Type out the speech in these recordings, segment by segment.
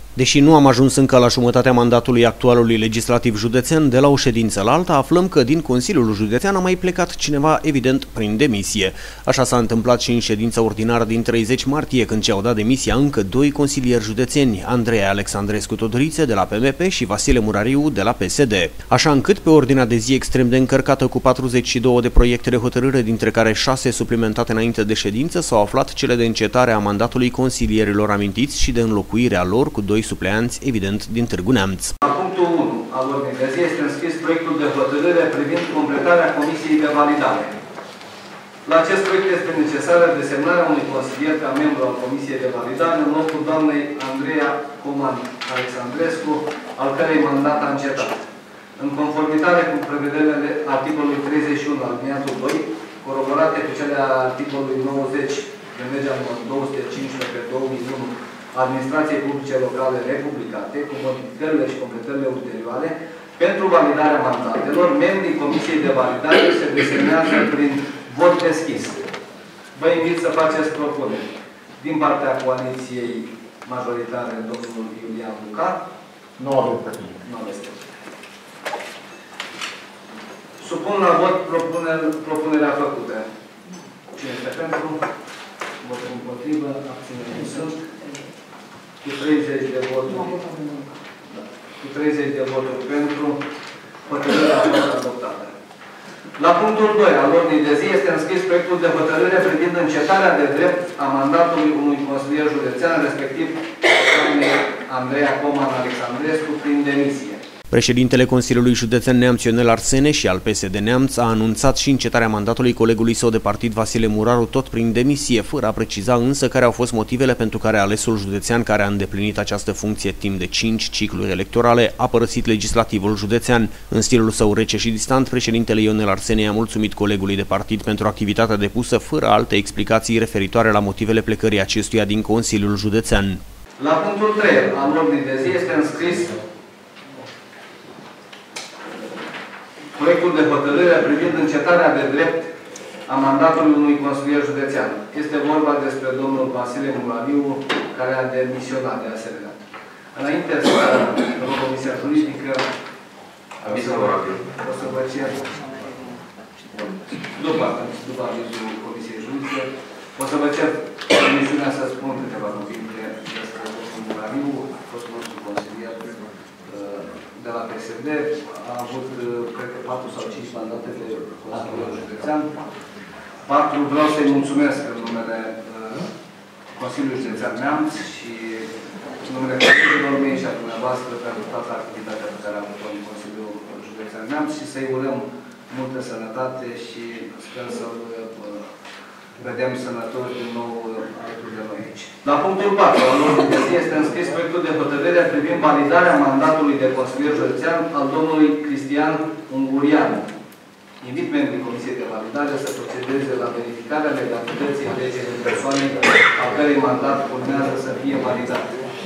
Deși nu am ajuns încă la jumătatea mandatului actualului legislativ județean, de la o ședință la alta aflăm că din Consiliul Județean a mai plecat cineva, evident, prin demisie. Așa s-a întâmplat și în ședința ordinară din 30 martie, când și-au dat demisia încă doi consilieri județeni, Andreea Alexandrescu Todorițe de la PMP și Vasile Murariu de la PSD. Așa încât, pe ordinea de zi extrem de încărcată cu 42 de proiecte de hotărâre, dintre care 6 suplimentate înainte de ședință, s-au aflat cele de încetare a mandatului consilierilor amintiți și de înlocuirea lor cu 2 supleanți, evident, din Târgu Neamț. La punctul 1 al ordinii de zi este înscris proiectul de hotărâre privind completarea Comisiei de Validare. La acest proiect este necesară desemnarea unui consilier ca membru al Comisiei de Validare în locul doamnei Andreea Coman Alexandrescu, al cărei mandat a încetat. În conformitate cu prevederile articolului 31 alineatul 2, coroborate cu cele a articolului 90 din legea numărul 215 pe 2001 Administrației Publice Locale republicate, cu modificările și completările ulterioare, pentru validarea mandatelor, membrii Comisiei de Validare se desemnează prin vot deschis. Vă invit să faceți propuneri. Din partea coaliției majoritare, domnul Iulian Luca. Nu avem propuneri. Nu aveți. Supun la vot propunerea făcută. Cine este pentru? Vot împotrivă, abținere nu sunt. Cu 30 de voturi, cu 30 de voturi pentru, hotărârea a fost adoptată. La punctul 2 al ordinii de zi este înscris proiectul de hotărâre privind încetarea de drept a mandatului unui consilier județean, respectiv doamnei Andreea Coman Alexandrescu, prin demisie. Președintele Consiliului Județean Neamț Ionel Arsene și al PSD Neamț a anunțat și încetarea mandatului colegului său de partid Vasile Muraru, tot prin demisie, fără a preciza însă care au fost motivele pentru care alesul județean, care a îndeplinit această funcție timp de 5 cicluri electorale, a părăsit legislativul județean. În stilul său rece și distant, președintele Ionel Arsene a mulțumit colegului de partid pentru activitatea depusă, fără alte explicații referitoare la motivele plecării acestuia din Consiliul Județean. La punctul 3 al ordinii de zi este înscris proiectul de hotărâre privind încetarea de drept a mandatului unui consilier județean. Este vorba despre domnul Vasile Murariu, care a demisionat de asemenea. Înainte să rog Comisia Juridică, o să vă cer, după avizul Comisiei Juridice, o să vă cer permisiunea să spun câteva cuvinte despre domnul Murariu, a fost nostru consilier de la PSD, a avut, cred că, 4 sau 5 mandate de consilier județean. 4, vreau să-i mulțumesc în numele Consiliului Județean Neamț și în numele colegilor mei și a dumneavoastră pentru toată activitatea pe care a avut-o în Consiliul Județean Neamț și să-i urăm multă sănătate și sper să-l vedem sănătos din nou alături de noi aici. La punctul 4 al ordinii de zi este înscris proiectul de hotărâre privind validarea mandatului de consilier județean al domnului Cristian Ungurian. Invit membrii Comisiei de Validare să procedeze la verificarea legalității alegerii persoanei a cărei mandat urmează să fie validat.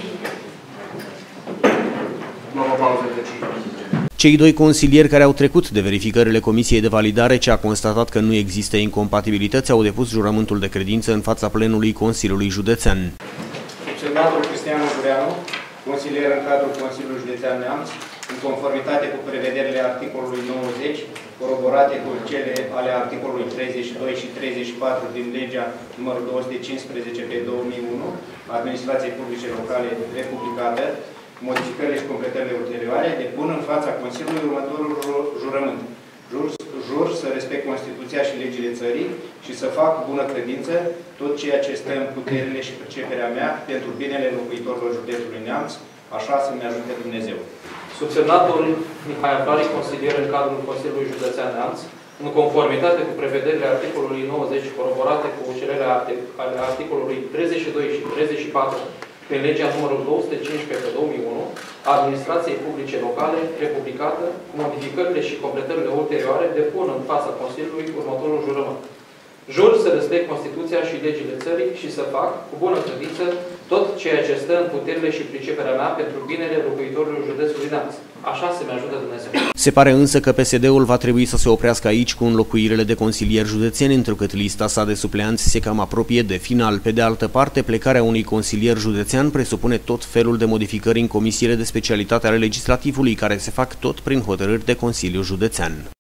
Luăm o pauză de 5 minute. Cei doi consilieri care au trecut de verificările Comisiei de Validare, ce a constatat că nu există incompatibilități, au depus jurământul de credință în fața plenului Consiliului Județean. Subsemnatul Cristian Ungurianu, consilier în cadrul Consiliului Județean Neamț, în conformitate cu prevederile articolului 90, coroborate cu cele ale articolului 32 și 34 din legea numărul 215 pe 2001, Administrației Publice Locale republicată, modificările și completările ulterioare, depun în fața Consiliului următorul jurământ. Jur să respect Constituția și legile țării și să fac cu bună credință tot ceea ce stă în puterile și perceperea mea pentru binele locuitorilor județului Neamț, așa să-mi ajute Dumnezeu. Subsemnatul Mihai Aflari, consilier în cadrul Consiliului Județean Neamț, în conformitate cu prevederile articolului 90, coroborate cu cele ale articolului 32 și 34 prin legea numărul 215 pe 2001 a Administrației Publice Locale republicată, cu modificările și completările ulterioare, depun în fața Consiliului următorul jurământ. Jur să respect Constituția și legile țării și să fac, cu bună credință, tot ceea ce stă în puterile și priceperea mea pentru binele locuitorilor județului Neamț. Așa să-mi ajută Dumnezeu. Se pare însă că PSD-ul va trebui să se oprească aici cu înlocuirile de consilieri județeni, întrucât lista sa de supleanți se cam apropie de final. Pe de altă parte, plecarea unui consilier județean presupune tot felul de modificări în comisiile de specialitate ale legislativului, care se fac tot prin hotărâri de Consiliu Județean.